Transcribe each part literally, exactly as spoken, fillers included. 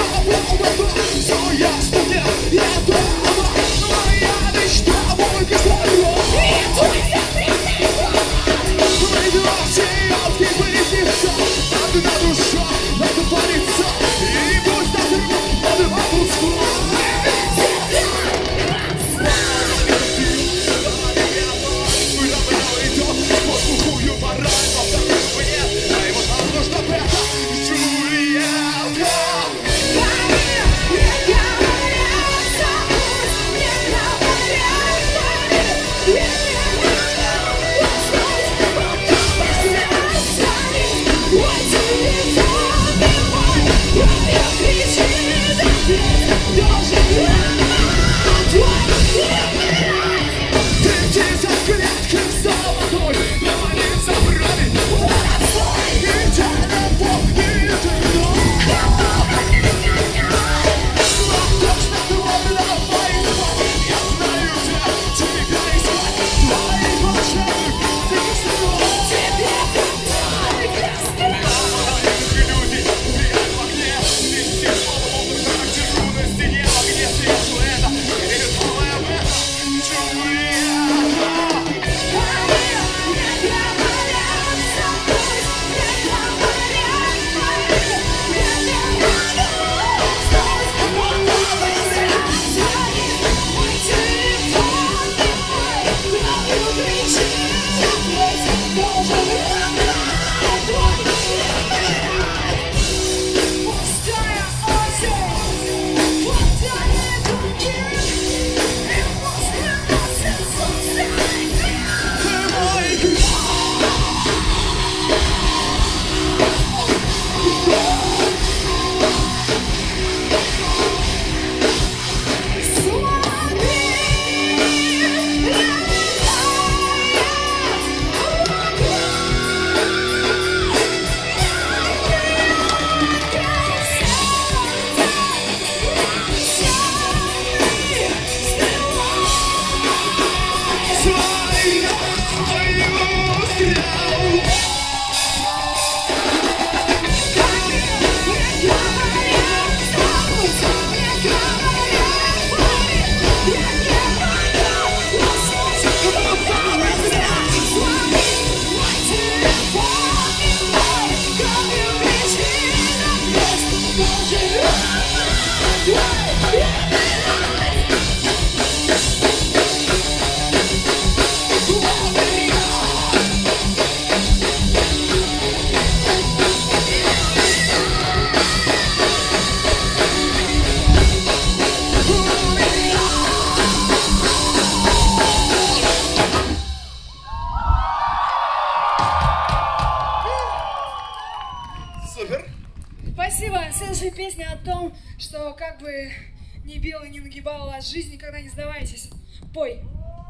Следующая песня о том, что как бы ни била, ни нагибала вас жизнь, никогда не сдавайтесь. Пой.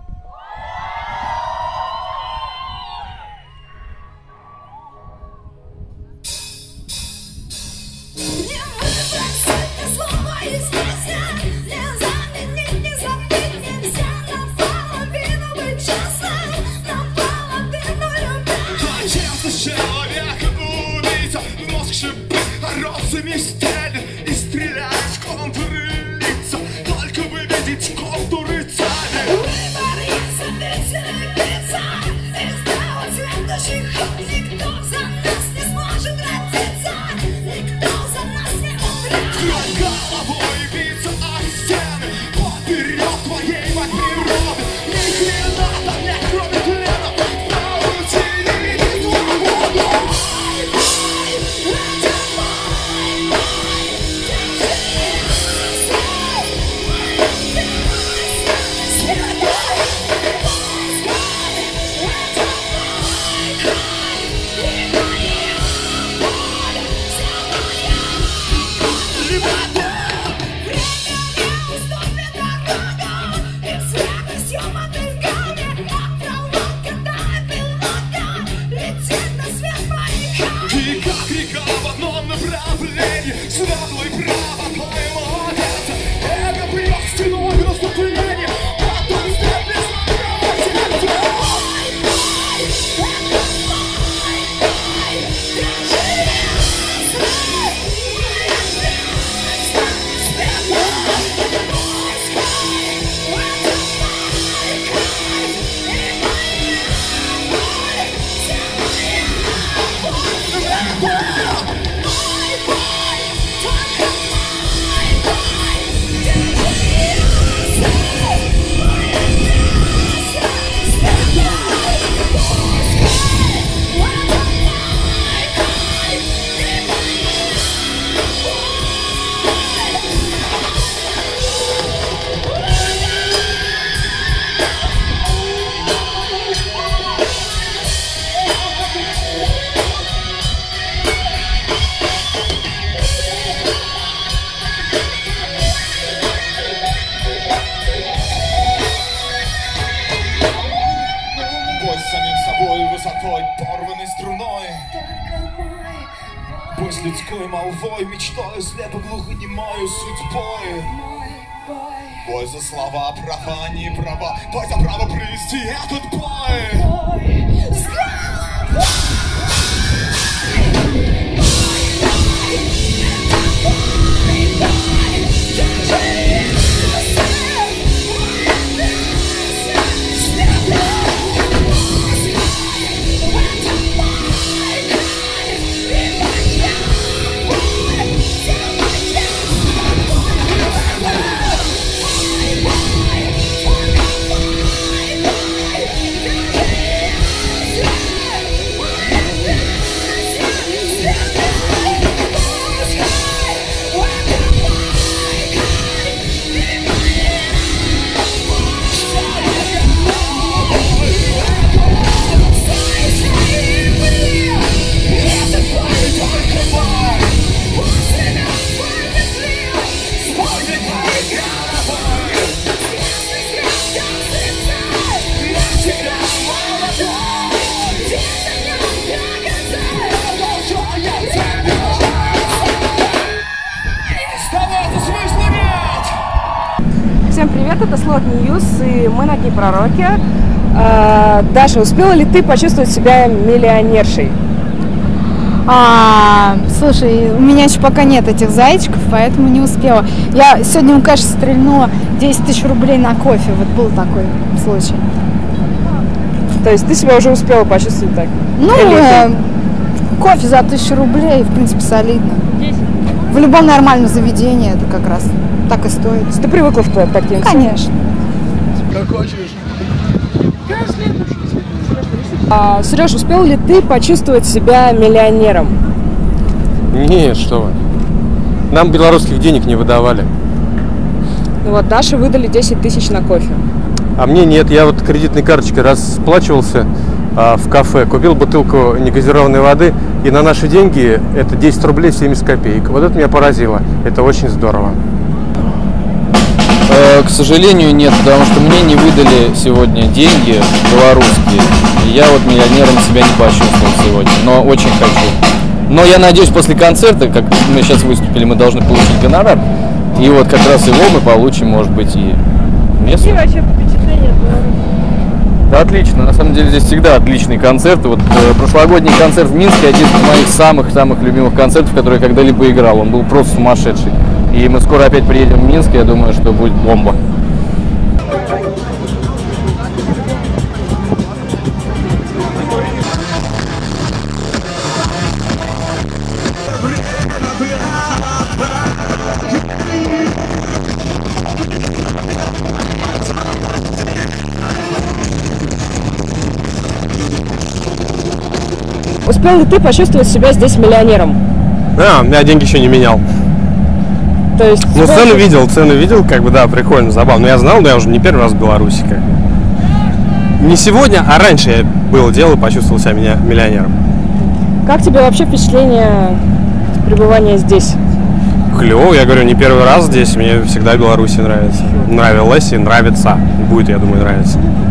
И стрелять в контуры лица, только бы видеть контуры цели. Выбор есть обещанная пицца, и сделать следующий ход. Никто за нас не сможет родиться, никто за нас не умрет. Вдруг головой биться о стены, поперед твоей мать природы. Ни хрена там нет, кроме тлена, получили свободу. Ребята, время Бой молвой, мечтаю, слепо глухонемою судьбой. Бой за слова, права, не права. Бой за право провести этот бой. Бой с головой. Всем привет, это Слот Ньюс, и мы на Дни Пророки. А, Даша, успела ли ты почувствовать себя миллионершей? А, слушай, у меня еще пока нет этих зайчиков, поэтому не успела. Я сегодня у Кэша стрельнула десять тысяч рублей на кофе, вот был такой случай. То есть ты себя уже успела почувствовать так? Ну, э, кофе за тысячу рублей, в принципе, солидно. В любом нормальном заведении это как раз так и стоит. Ты привыкла к таким? Конечно. Как хочешь. А, Сереж, успел ли ты почувствовать себя миллионером? Нет, что вы. Нам белорусских денег не выдавали. Ну вот, Даше выдали десять тысяч на кофе. А мне нет. Я вот кредитной карточкой расплачивался а, в кафе, купил бутылку негазированной воды, и на наши деньги это десять рублей семьдесят копеек. Вот это меня поразило. Это очень здорово. Э, к сожалению, нет, потому что мне не выдали сегодня деньги белорусские. И я вот миллионером себя не почувствовал сегодня, но очень хочу. Но я надеюсь, после концерта, как мы сейчас выступили, мы должны получить гонорар. И вот как раз его мы получим, может быть, и место. Какие вообще впечатления? Да, отлично. На самом деле здесь всегда отличный концерт. Вот э, прошлогодний концерт в Минске один из моих самых-самых любимых концертов, который я когда-либо играл. Он был просто сумасшедший. И мы скоро опять приедем в Минск, я думаю, что будет бомба. Успел ли ты почувствовать себя здесь миллионером? А, у меня деньги еще не менял. То есть... Ну, сколько... цену видел, цену видел, как бы, да, прикольно, забавно. Но я знал, но я уже не первый раз в Беларуси. Как. Не сегодня, а раньше я было дело и почувствовал себя меня миллионером. Как тебе вообще впечатление пребывания здесь? Клево, я говорю, не первый раз здесь. Мне всегда Беларусь нравится. Нравилось и нравится. Будет, я думаю, нравиться.